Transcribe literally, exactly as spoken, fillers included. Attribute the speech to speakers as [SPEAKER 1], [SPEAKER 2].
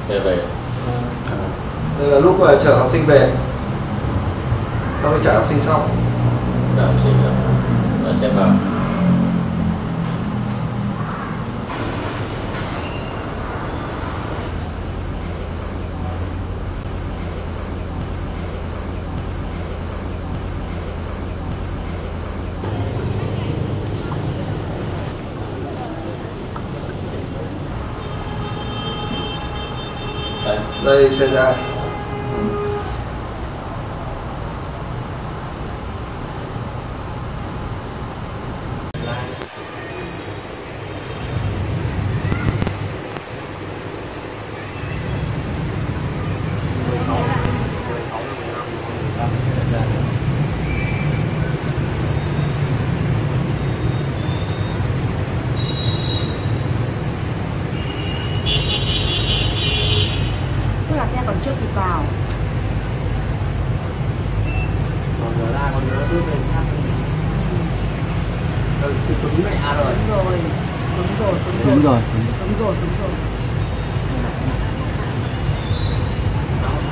[SPEAKER 1] về về.
[SPEAKER 2] Đây là lúc mà chở học sinh về, sau khi chở học sinh xong.
[SPEAKER 1] Chở học sinh rồi, và sẽ vào. Đây,
[SPEAKER 2] đây xe ra.
[SPEAKER 3] Tức là xe còn chưa kịp vào.
[SPEAKER 4] Còn giờ ra còn nữa bước lên khác. Ừ, Tuấn này à rồi.
[SPEAKER 3] Đúng rồi, đúng rồi, đúng rồi.
[SPEAKER 4] Đúng rồi.
[SPEAKER 3] Đúng rồi, đúng rồi.